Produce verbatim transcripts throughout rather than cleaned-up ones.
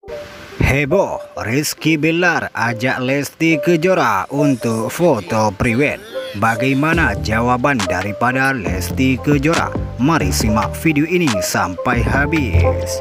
Heboh, Rizky Bilar ajak Lesti Kejora untuk foto priwet. Bagaimana jawaban daripada Lesti Kejora? Mari simak video ini sampai habis.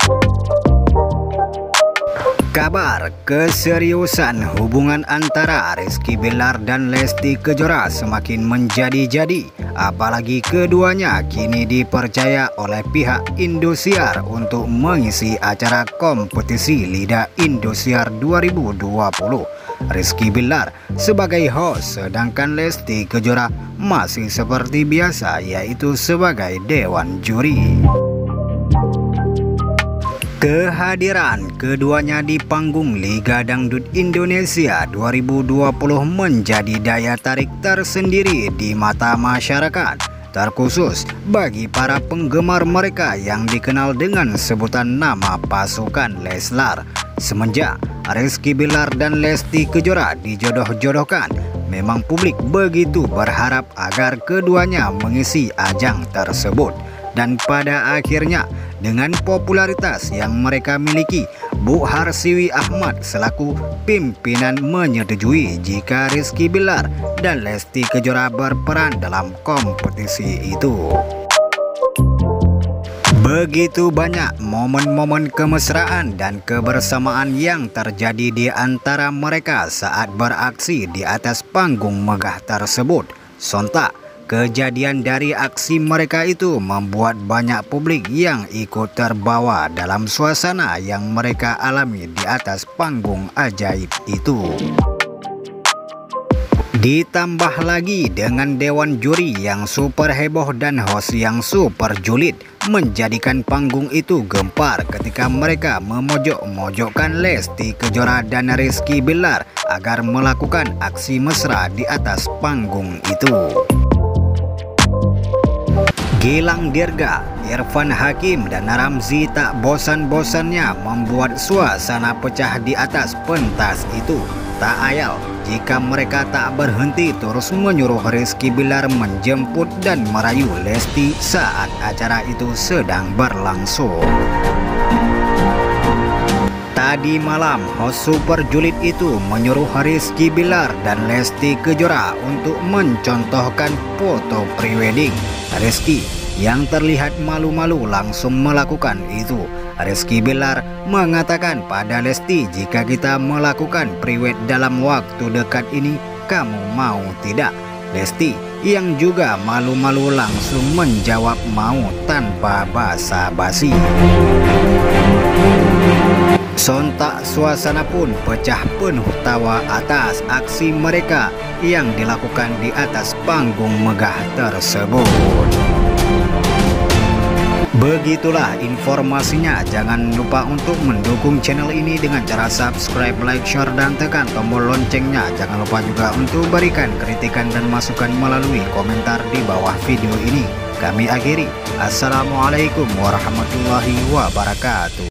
Kabar keseriusan hubungan antara Rizky Bilar dan Lesti Kejora semakin menjadi-jadi, apalagi keduanya kini dipercaya oleh pihak Indosiar untuk mengisi acara kompetisi Lidah Indosiar dua ribu dua puluh. Rizky Bilar sebagai host, sedangkan Lesti Kejora masih seperti biasa, yaitu sebagai dewan juri. Kehadiran keduanya di panggung Liga Dangdut Indonesia dua ribu dua puluh menjadi daya tarik tersendiri di mata masyarakat, terkhusus bagi para penggemar mereka yang dikenal dengan sebutan nama pasukan Leslar. Semenjak Rizky Bilar dan Lesti Kejora dijodoh-jodohkan, memang publik begitu berharap agar keduanya mengisi ajang tersebut. Dan pada akhirnya, dengan popularitas yang mereka miliki, Bu Harsiwi Ahmad selaku pimpinan menyetujui jika Rizky Bilar dan Lesti Kejora berperan dalam kompetisi itu. Begitu banyak momen-momen kemesraan dan kebersamaan yang terjadi di antara mereka saat beraksi di atas panggung megah tersebut. Sontak, kejadian dari aksi mereka itu membuat banyak publik yang ikut terbawa dalam suasana yang mereka alami di atas panggung ajaib itu. Ditambah lagi dengan dewan juri yang super heboh dan host yang super julid, menjadikan panggung itu gempar ketika mereka memojok-mojokkan Lesti Kejora dan Rizky Bilar agar melakukan aksi mesra di atas panggung itu. Gilang Dirga, Irfan Hakim, dan Ramzy tak bosan-bosannya membuat suasana pecah di atas pentas itu. Tak ayal jika mereka tak berhenti terus menyuruh Rizky Bilar menjemput dan merayu Lesti saat acara itu sedang berlangsung. Tadi malam, host super julid itu menyuruh Rizky Bilar dan Lesti Kejora untuk mencontohkan foto prewedding. Rizky yang terlihat malu-malu langsung melakukan itu. Rizky Bilar mengatakan pada Lesti, jika kita melakukan priwet dalam waktu dekat ini, kamu mau tidak? Lesti yang juga malu-malu langsung menjawab mau tanpa basa-basi. Sontak suasana pun pecah penuh tawa atas aksi mereka yang dilakukan di atas panggung megah tersebut. Begitulah informasinya. Jangan lupa untuk mendukung channel ini dengan cara subscribe, like, share, dan tekan tombol loncengnya. Jangan lupa juga untuk berikan kritikan dan masukan melalui komentar di bawah video ini. Kami akhiri. Assalamualaikum warahmatullahi wabarakatuh.